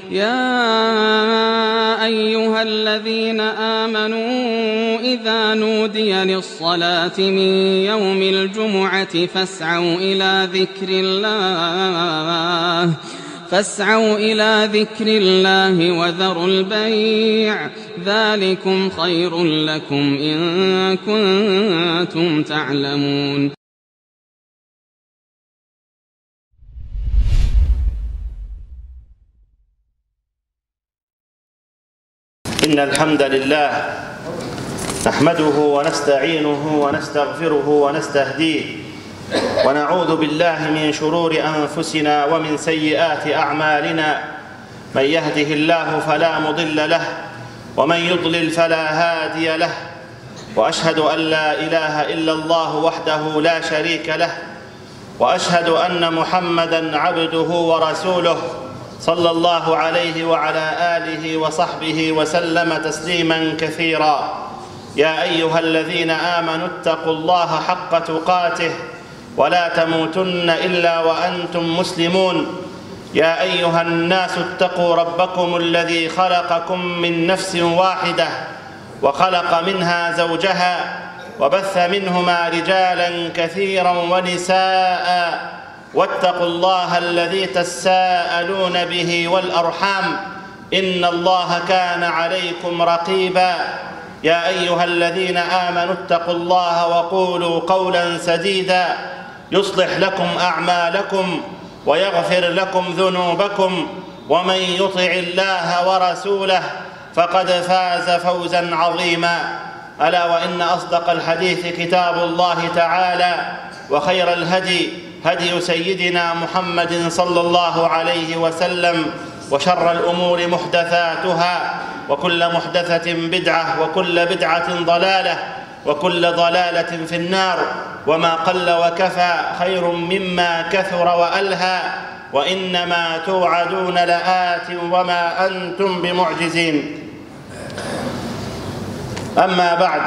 يا أيها الذين آمنوا إذا نودي للصلاة من يوم الجمعة فاسعوا إلى ذكر الله وذروا البيع ذلكم خير لكم إن كنتم تعلمون. إن الحمد لله نحمده ونستعينه ونستغفره ونستهديه ونعوذ بالله من شرور أنفسنا ومن سيئات أعمالنا. من يهده الله فلا مضل له ومن يضلل فلا هادي له، وأشهد أن لا إله إلا الله وحده لا شريك له، وأشهد أن محمدًا عبده ورسوله صلى الله عليه وعلى آله وصحبه وسلم تسليماً كثيراً. يا أيها الذين آمنوا اتقوا الله حق تقاته ولا تموتن إلا وأنتم مسلمون. يا أيها الناس اتقوا ربكم الذي خلقكم من نفس واحدة وخلق منها زوجها وبث منهما رجالاً كثيراً ونساء، واتقوا الله الذي تساءلون به والأرحام إن الله كان عليكم رقيباً. يا أيها الذين آمنوا اتقوا الله وقولوا قولاً سديداً يصلح لكم أعمالكم ويغفر لكم ذنوبكم، ومن يطع الله ورسوله فقد فاز فوزاً عظيماً. ألا وإن أصدق الحديث كتاب الله تعالى، وخير الهدي هدي سيدنا محمد صلى الله عليه وسلم، وشر الأمور محدثاتها، وكل محدثة بدعة، وكل بدعة ضلالة، وكل ضلالة في النار. وما قل وكفى خير مما كثر وألهى، وإنما توعدون لآت وما أنتم بمعجزين. أما بعد،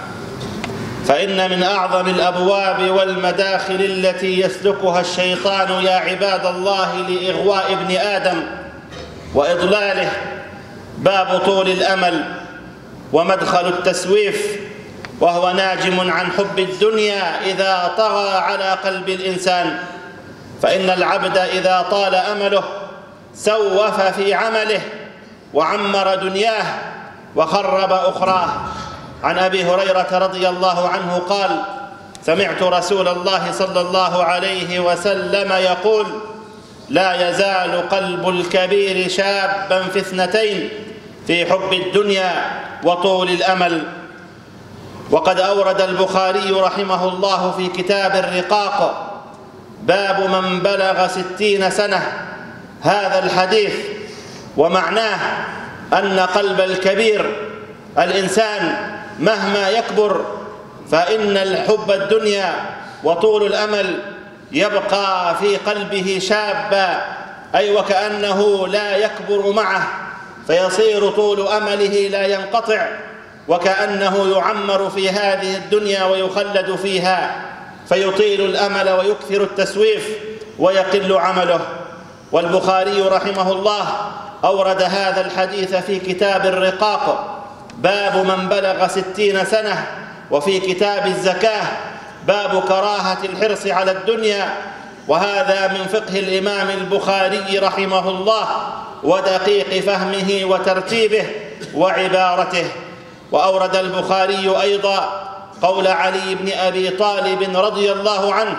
فإن من أعظم الأبواب والمداخل التي يسلكها الشيطان يا عباد الله لإغواء ابن آدم وإضلاله باب طول الأمل ومدخل التسويف، وهو ناجم عن حب الدنيا إذا طغى على قلب الإنسان. فإن العبد إذا طال أمله سوف في عمله وعمر دنياه وخرب أخراه. عن أبي هريرة رضي الله عنه قال: سمعت رسول الله صلى الله عليه وسلم يقول: لا يزال قلب الكبير شابا في اثنتين، في حب الدنيا وطول الأمل. وقد أورد البخاري رحمه الله في كتاب الرقاق باب من بلغ 60 سنة هذا الحديث، ومعناه أن قلب الكبير الإنسان مهما يكبر فإن الحب الدنيا وطول الأمل يبقى في قلبه شابا، أي وكأنه لا يكبر معه، فيصير طول أمله لا ينقطع، وكأنه يعمر في هذه الدنيا ويخلد فيها، فيطيل الأمل ويكثر التسويف ويقل عمله. والبخاري رحمه الله أورد هذا الحديث في كتاب الرقاق باب من بلغ 60 سنة، وفي كتاب الزكاة باب كراهة الحرص على الدنيا. وهذا من فقه الإمام البخاري رحمه الله ودقيق فهمه وترتيبه وعبارته. وأورد البخاري أيضا قول علي بن أبي طالب رضي الله عنه: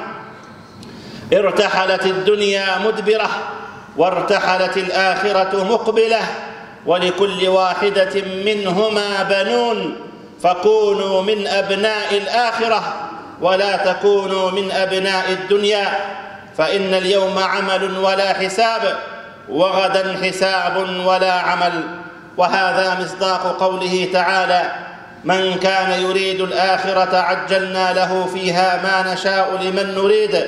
ارتحلت الدنيا مدبرة وارتحلت الآخرة مقبلة، ولكل واحدة منهما بنون، فكونوا من أبناء الآخرة ولا تكونوا من أبناء الدنيا، فإن اليوم عمل ولا حساب، وغدا حساب ولا عمل. وهذا مصداق قوله تعالى: من كان يريد الآخرة عجلنا له فيها ما نشاء لمن نريد،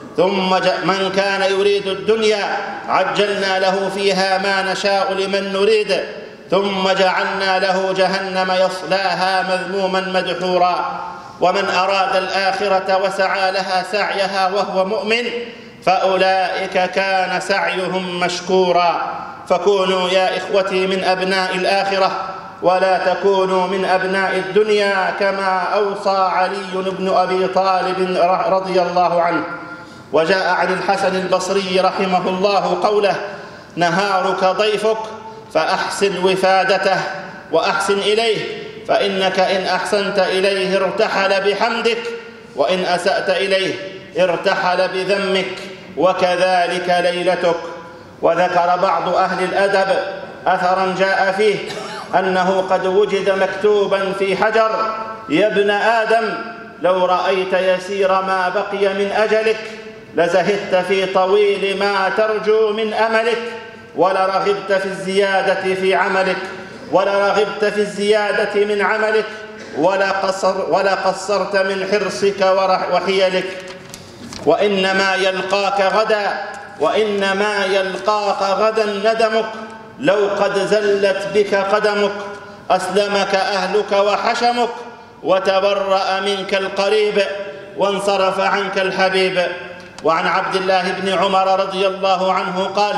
من كان يريد الدنيا عجلنا له فيها ما نشاء لمن نريد، ثم جعلنا له جهنم يصلاها مذموما مدحورا. ومن أراد الآخرة وسعى لها سعيها وهو مؤمن فأولئك كان سعيهم مشكورا. فكونوا يا إخوتي من أبناء الآخرة ولا تكونوا من أبناء الدنيا، كما أوصى علي بن أبي طالب رضي الله عنه. وجاء عن الحسن البصري رحمه الله قوله: نهارك ضيفك فأحسن وفادته وأحسن إليه، فإنك إن أحسنت إليه ارتحل بحمدك، وإن أسأت إليه ارتحل بذمك، وكذلك ليلتك. وذكر بعض أهل الأدب أثرا جاء فيه أنه قد وجد مكتوبا في حجر: يا ابن آدم لو رأيت يسير ما بقي من أجلك لزهدت في طويل ما ترجو من أملك، ولرغبت في الزيادة في عملك، ولرغبت في الزيادة من عملك، ولا قصرت من حرصك وحيلك. وإنما يلقاك غدا ندمك لو قد زلت بك قدمك، أسلمك أهلك وحشمك، وتبرأ منك القريب، وانصرف عنك الحبيب. وعن عبد الله بن عمر رضي الله عنه قال: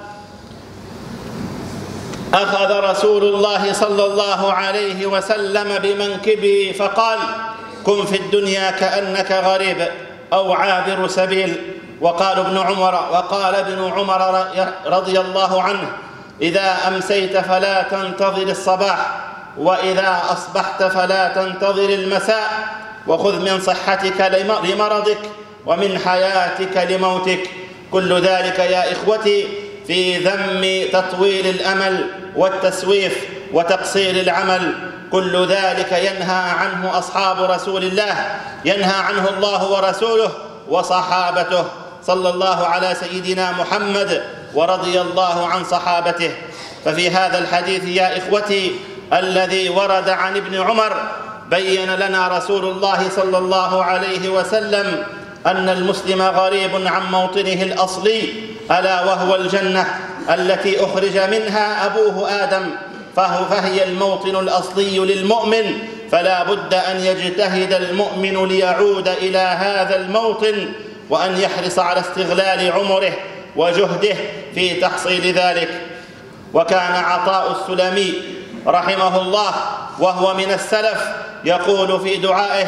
أخذ رسول الله صلى الله عليه وسلم بمنكبي فقال: كن في الدنيا كأنك غريب أو عابر سبيل. وقال ابن عمر رضي الله عنه: إذا أمسيت فلا تنتظر الصباح، وإذا أصبحت فلا تنتظر المساء، وخذ من صحتك لمرضك، ومن حياتك لموتك. كل ذلك يا إخوتي في ذم تطويل الأمل والتسويف وتقصير العمل. كل ذلك ينهى عنه أصحاب رسول الله، ينهى عنه الله ورسوله وصحابته، صلى الله على سيدنا محمد ورضي الله عن صحابته. ففي هذا الحديث يا إخوتي الذي ورد عن ابن عمر بين لنا رسول الله صلى الله عليه وسلم أن المسلم غريب عن موطنه الأصلي، ألا وهو الجنة التي أخرج منها أبوه آدم، فهي الموطن الأصلي للمؤمن، فلا بد أن يجتهد المؤمن ليعود إلى هذا الموطن، وأن يحرص على استغلال عمره وجهده في تحصيل ذلك. وكان عطاء السلمي رحمه الله وهو من السلف يقول في دعائه: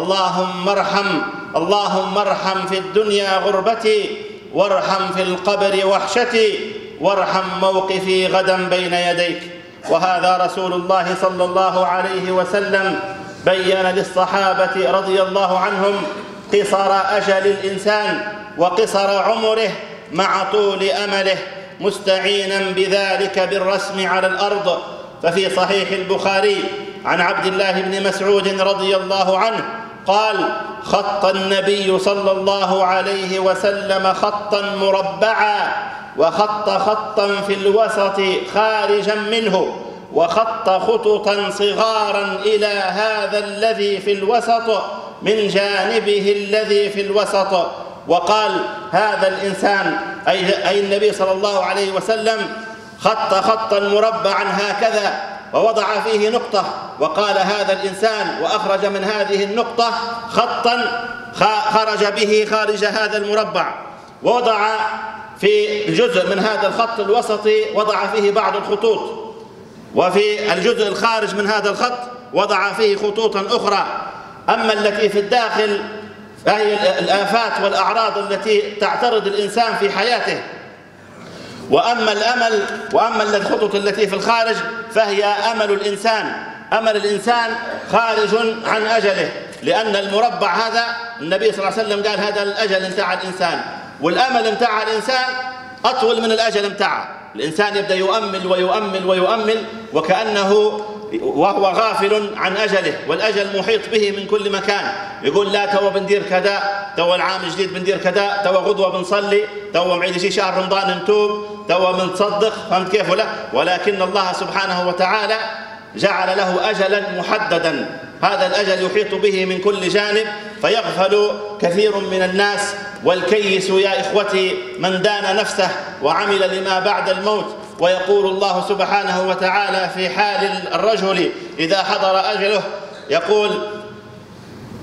اللهم ارحم في الدنيا غربتي، وارحم في القبر وحشتي، وارحم موقفي غدا بين يديك. وهذا رسول الله صلى الله عليه وسلم بين للصحابة رضي الله عنهم قصر أجل الإنسان وقصر عمره مع طول أمله، مستعينا بذلك بالرسم على الأرض. ففي صحيح البخاري عن عبد الله بن مسعود رضي الله عنه قال: خط النبي صلى الله عليه وسلم خطا مربعا، وخط خطا في الوسط خارجا منه، وخط خططا صغارا إلى هذا الذي في الوسط من جانبه الذي في الوسط. وقال: هذا الإنسان أي النبي صلى الله عليه وسلم خط خطا مربعا هكذا ووضع فيه نقطة، وقال: هذا الإنسان، وأخرج من هذه النقطة خطا خرج به خارج هذا المربع، ووضع في جزء من هذا الخط الوسطي وضع فيه بعض الخطوط، وفي الجزء الخارج من هذا الخط وضع فيه خطوطا أخرى. أما التي في الداخل فهي الآفات والأعراض التي تعترض الإنسان في حياته، وأما الخطوط التي في الخارج فهي أمل الإنسان خارج عن أجله، لأن المربع هذا النبي صلى الله عليه وسلم قال: هذا الأجل متاع الإنسان، والأمل متاع الإنسان أطول من الأجل متاعه. الإنسان يبدأ يؤمل ويؤمل ويؤمل وكأنه وهو غافل عن أجله، والأجل محيط به من كل مكان. يقول: لا توا بندير كذا، توا العام الجديد بندير كذا، توا غدوة بنصلي، توا معيد يجي شهر رمضان نتوب، توا بنتصدق. فهمت كيف ولا؟ ولكن الله سبحانه وتعالى جعل له أجلا محددا، هذا الأجل يحيط به من كل جانب، فيغفل كثير من الناس. والكيس يا إخوتي من دان نفسه وعمل لما بعد الموت. ويقول الله سبحانه وتعالى في حال الرجل إذا حضر أجله، يقول: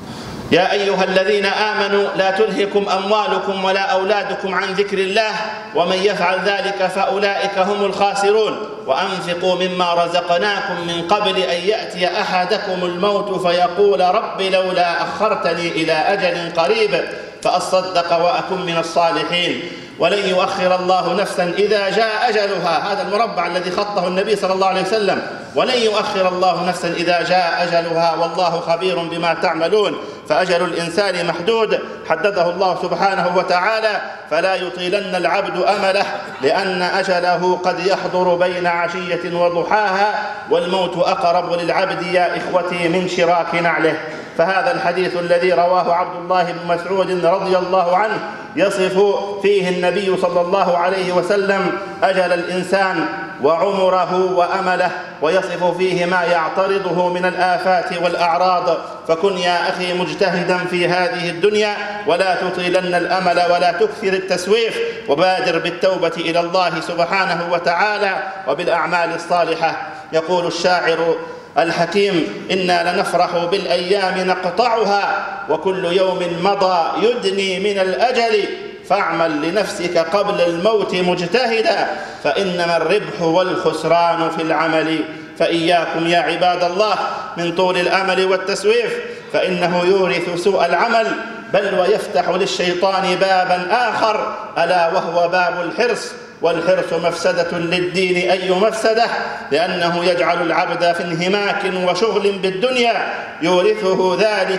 يا أيها الذين آمنوا لا تلهكم أموالكم ولا أولادكم عن ذكر الله ومن يفعل ذلك فأولئك هم الخاسرون وأنفقوا مما رزقناكم من قبل أن يأتي أحدكم الموت فيقول رب لولا أخرتني إلى أجل قريب فأصدق وأكن من الصالحين ولن يؤخر الله نفسا إذا جاء أجلها. هذا المربع الذي خطه النبي صلى الله عليه وسلم، ولن يؤخر الله نفسا إذا جاء أجلها والله خبير بما تعملون. فأجل الإنسان محدود حدده الله سبحانه وتعالى، فلا يطيلن العبد أمله لأن أجله قد يحضر بين عشية وضحاها، والموت أقرب للعبد يا إخوتي من شراك نعله. فهذا الحديث الذي رواه عبد الله بن مسعود رضي الله عنه يصف فيه النبي صلى الله عليه وسلم أجل الإنسان وعمره وأمله، ويصف فيه ما يعترضه من الآفات والأعراض. فكن يا أخي مجتهدا في هذه الدنيا ولا تطيلن الأمل ولا تكثر التسويف، وبادر بالتوبة إلى الله سبحانه وتعالى وبالأعمال الصالحة. يقول الشاعر الحكيم: إنا لنفرح بالأيام نقطعها وكل يوم مضى يدني من الأجل، فاعمل لنفسك قبل الموت مجتهدا فإنما الربح والخسران في العمل. فإياكم يا عباد الله من طول الأمل والتسويف، فإنه يورث سوء العمل، بل ويفتح للشيطان بابا آخر ألا وهو باب الحرص. والحرص مفسدة للدين أي مفسدة، لأنه يجعل العبد في انهماك وشغل بالدنيا يورثه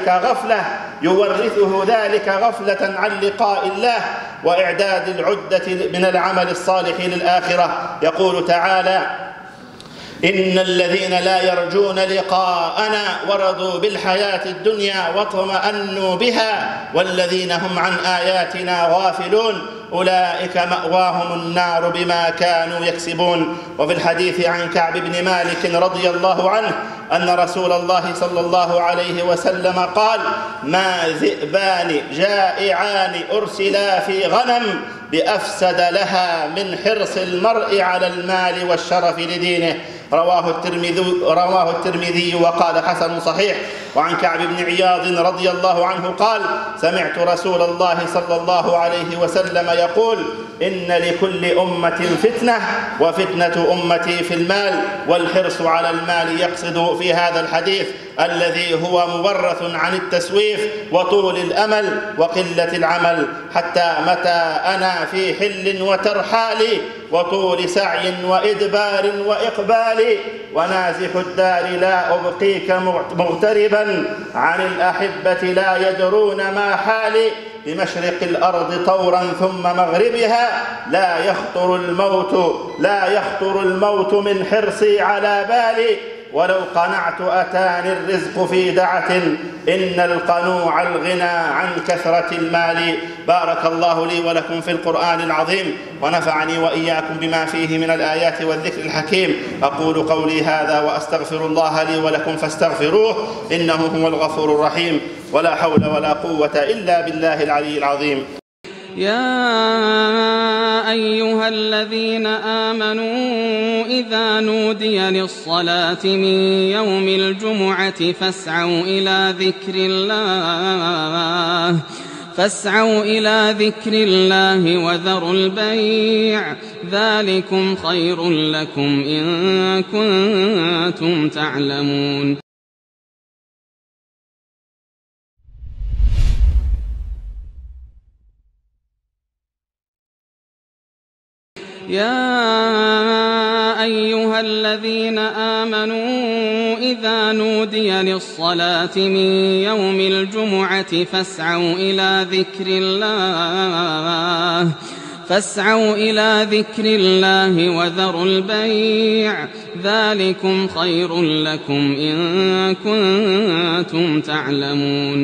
ذلك غفلة عن لقاء الله وإعداد العدة من العمل الصالح للآخرة. يقول تعالى: إن الذين لا يرجون لقاءنا ورضوا بالحياة الدنيا واطمأنوا بها والذين هم عن آياتنا غافلون أولئك مأواهم النار بما كانوا يكسبون. وفي الحديث عن كعب بن مالك رضي الله عنه أن رسول الله صلى الله عليه وسلم قال: ما ذئبان جائعان أرسلا في غنم بأفسد لها من حرص المرء على المال والشرف لدينه. رواه الترمذي وقال حسن صحيح. وعن كعب بن عياض رضي الله عنه قال: سمعت رسول الله صلى الله عليه وسلم يقول: إن لكل أمة فتنة وفتنة أمتي في المال. والحرص على المال يقصد في هذا الحديث الذي هو مورث عن التسويف وطول الأمل وقلة العمل، حتى متى أنا في حل وترحال وطول سعي وإدبار وإقبال ونازح الدار لا أبقيك مغتربا عن الأحبة لا يدرون ما حالي بمشرق الأرض طورا ثم مغربها لا يخطر الموت من حرصي على بالي ولو قنعت أتاني الرزق في دعة إن القنوع الغنى عن كثرة المال. بارك الله لي ولكم في القرآن العظيم ونفعني وإياكم بما فيه من الآيات والذكر الحكيم. أقول قولي هذا وأستغفر الله لي ولكم فاستغفروه إنه هو الغفور الرحيم. ولا حول ولا قوة إلا بالله العلي العظيم. يا أيها الذين آمنوا إذا نودي للصلاة من يوم الجمعة فاسعوا إلى ذكر الله وذروا البيع ذلكم خير لكم إن كنتم تعلمون. يا أيها الذين آمنوا إذا نودي للصلاة من يوم الجمعة فاسعوا إلى ذكر الله وذروا البيع ذلكم خير لكم إن كنتم تعلمون.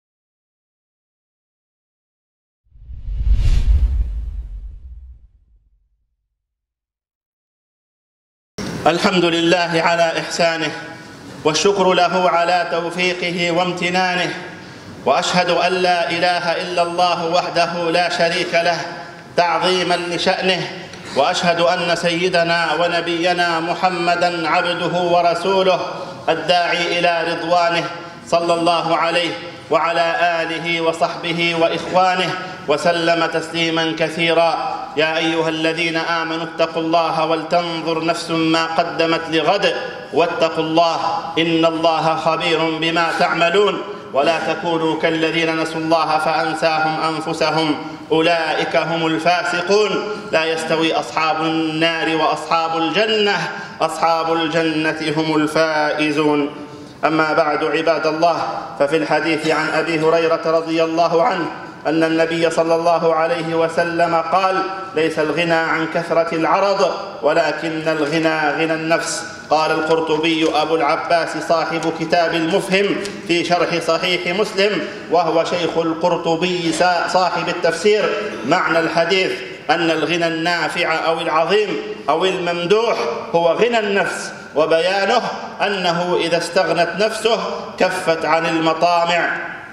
الحمد لله على إحسانه والشكر له على توفيقه وامتنانه، وأشهد أن لا إله إلا الله وحده لا شريك له تعظيما لشأنه، وأشهد أن سيدنا ونبينا محمدا عبده ورسوله الداعي إلى رضوانه صلى الله عليه وعلى آله وصحبه وإخوانه وسلم تسليما كثيرا. يا أيها الذين آمنوا اتقوا الله ولتنظر نفس ما قدمت لغد واتقوا الله إن الله خبير بما تعملون. ولا تكونوا كالذين نسوا الله فأنساهم أنفسهم أولئك هم الفاسقون. لا يستوي أصحاب النار وأصحاب الجنة، أصحاب الجنة هم الفائزون. أما بعد عباد الله، ففي الحديث عن أبي هريرة رضي الله عنه أن النبي صلى الله عليه وسلم قال: ليس الغنى عن كثرة العرض ولكن الغنى غنى النفس. قال القرطبي أبو العباس صاحب كتاب المفهم في شرح صحيح مسلم، وهو شيخ القرطبي صاحب التفسير، معنى الحديث أن الغنى النافع أو العظيم أو الممدوح هو غنى النفس، وبيانه أنه إذا استغنت نفسه كفت عن المطامع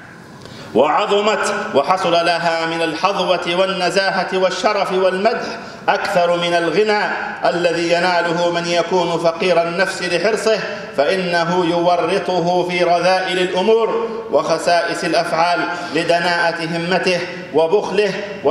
وعظمت وحصل لها من الحظوة والنزاهة والشرف والمدح أكثر من الغنى الذي يناله من يكون فقير النفس لحرصه، فإنه يورطه في رذائل الأمور وخسائس الأفعال لدناءة همته وبخله،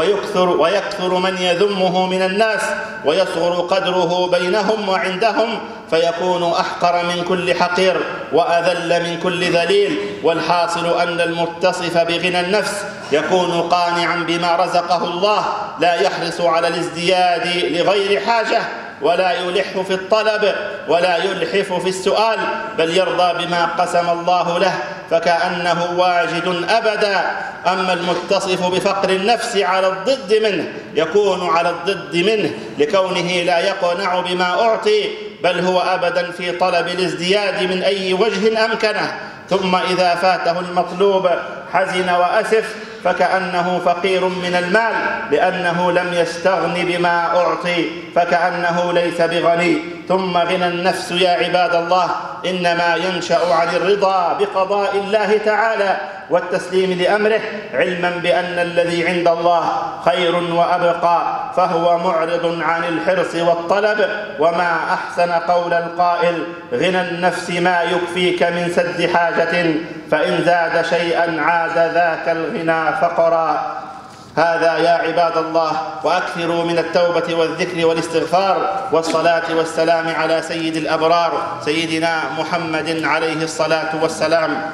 ويكثر من يذمه من الناس ويصغر قدره بينهم وعندهم، فيكون أحقر من كل حقير وأذل من كل ذليل. والحاصل أن المتصف بغنى النفس يكون قانعا بما رزقه الله، لا يحرص على الازدياد لغير حاجة، ولا يلح في الطلب ولا يلحف في السؤال، بل يرضى بما قسم الله له فكأنه واجد أبدا. أما المتصف بفقر النفس على الضد منه يكون على الضد منه لكونه لا يقنع بما أعطي، بل هو أبدا في طلب الازدياد من أي وجه أمكنه، ثم إذا فاته المطلوب حزن وأسف فكأنه فقير من المال لأنه لم يستغن بما أعطي، فكأنه ليس بغني. ثم غنى النفس يا عباد الله إنما ينشأ عن الرضا بقضاء الله تعالى والتسليم لأمره، علما بأن الذي عند الله خير وأبقى، فهو معرض عن الحرص والطلب. وما أحسن قول القائل: غنى النفس ما يكفيك من سد حاجة، فإن زاد شيئا عاد ذاك الغنى فقرا. هذا يا عباد الله، وأكثروا من التوبة والذكر والاستغفار والصلاة والسلام على سيد الأبرار سيدنا محمد عليه الصلاة والسلام.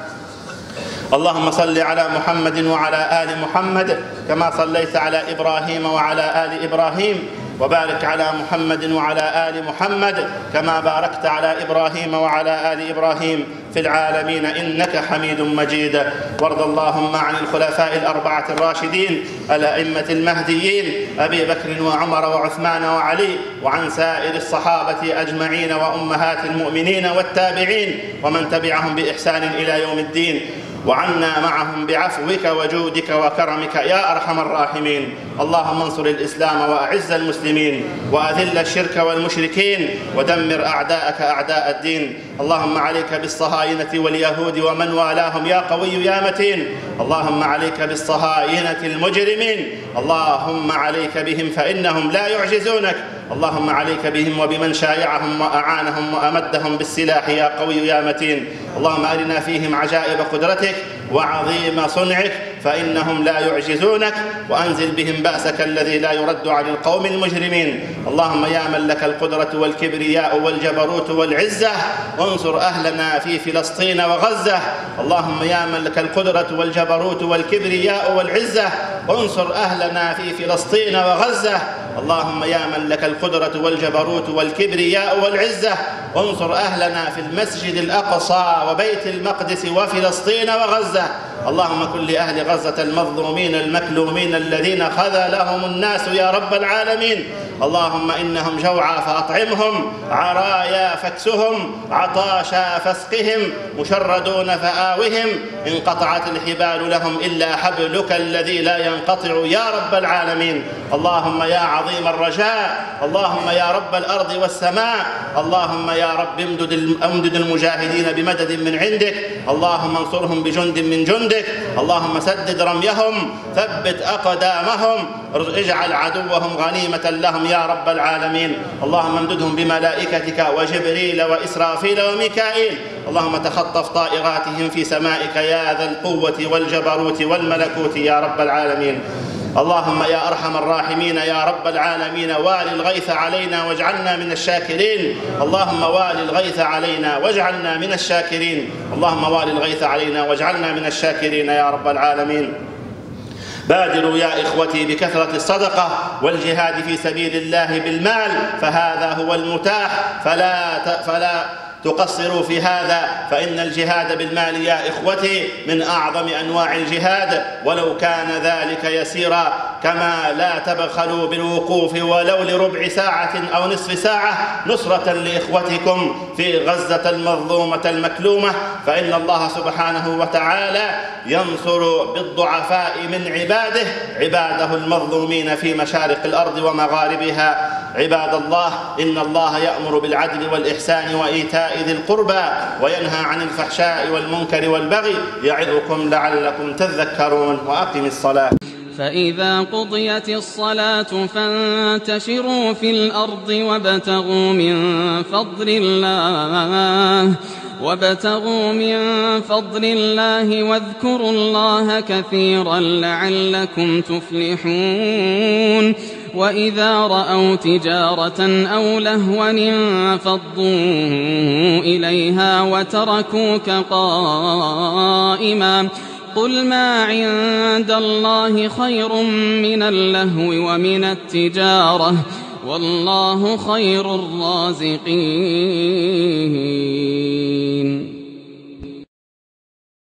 اللهم صل على محمد وعلى آل محمد كما صليت على إبراهيم وعلى آل إبراهيم، وبارك على محمد وعلى آل محمد كما باركت على إبراهيم وعلى آل إبراهيم في العالمين إنك حميد مجيد. وارض اللهم عن الخلفاء الأربعة الراشدين الأئمة المهديين أبي بكر وعمر وعثمان وعلي، وعن سائر الصحابة أجمعين وأمهات المؤمنين والتابعين ومن تبعهم بإحسان إلى يوم الدين، وعنا معهم بعفوك وجودك وكرمك يا أرحم الراحمين. اللهم انصر الإسلام وأعز المسلمين، وأذل الشرك والمشركين، ودمر أعداءك أعداء الدين. اللهم عليك بالصهاينة واليهود ومن والاهم يا قوي يا متين. اللهم عليك بالصهاينة المجرمين، اللهم عليك بهم فإنهم لا يعجزونك. اللهم عليك بهم وبمن شايعهم وأعانهم وأمدهم بالسلاح يا قوي يا متين. اللهم أرنا فيهم عجائب قدرتك وعظيم صنعك فإنهم لا يعجزونك، وأنزل بهم بأسك الذي لا يرد عن القوم المجرمين. اللهم يا من لك القدرة والكبرياء والجبروت والعزة، انصر أهلنا في فلسطين وغزة. اللهم يا من لك القدرة والجبروت والكبرياء والعزة، انصر أهلنا في فلسطين وغزة. اللهم يا من لك القدرة والجبروت والكبرياء والعزة، انصر أهلنا في المسجد الأقصى وبيت المقدس وفلسطين وغزة. اللهم كن لأهل غزة المظلومين المكلومين الذين خذلهم الناس يا رب العالمين. اللهم إنهم جوعى فأطعمهم، عرايا فاكسهم، عطاشا فاسقهم، مشردون فآوهم، انقطعت الحبال لهم إلا حبلك الذي لا ينقطع يا رب العالمين. اللهم يا عظيم الرجاء، اللهم يا رب الأرض والسماء، اللهم يا رب امدد المجاهدين بمدد من عندك. اللهم انصرهم بجند من جندك، اللهم سدد رميهم، ثبت أقدامهم، اجعل عدوهم غنيمة لهم يا رب العالمين. اللهم امددهم بملائكتك وجبريل وإسرافيل وميكائيل، اللهم تخطف طائراتهم في سمائك يا ذا القوة والجبروت والملكوت يا رب العالمين. اللهم يا أرحم الراحمين يا رب العالمين، وال الغيث علينا واجعلنا من الشاكرين. اللهم وال الغيث علينا واجعلنا من الشاكرين. اللهم وال الغيث علينا واجعلنا من الشاكرين يا رب العالمين. بادروا يا إخوتي بكثرة الصدقة والجهاد في سبيل الله بالمال، فهذا هو المتاح، فلا تقصروا في هذا، فإن الجهاد بالمال يا إخوتي من أعظم أنواع الجهاد، ولو كان ذلك يسيرا. كما لا تبخلوا بالوقوف ولو لربع ساعة أو نصف ساعة نصرة لإخوتكم في غزة المظلومة المكلومة، فإن الله سبحانه وتعالى ينصر بالضعفاء من عباده المظلومين في مشارق الأرض ومغاربها. عباد الله، إن الله يأمر بالعدل والإحسان وإيتاء ذي القربى وينهى عن الفحشاء والمنكر والبغي، يعظكم لعلكم تذكرون. وأقم الصلاة. فإذا قضيت الصلاة فانتشروا في الأرض وابتغوا من فضل الله واذكروا الله كثيرا لعلكم تفلحون. وإذا رأوا تجارة أو لهوا انفضوا إليها وتركوك قائما. قل ما عند الله خير من اللهو ومن التجارة والله خير الرازقين.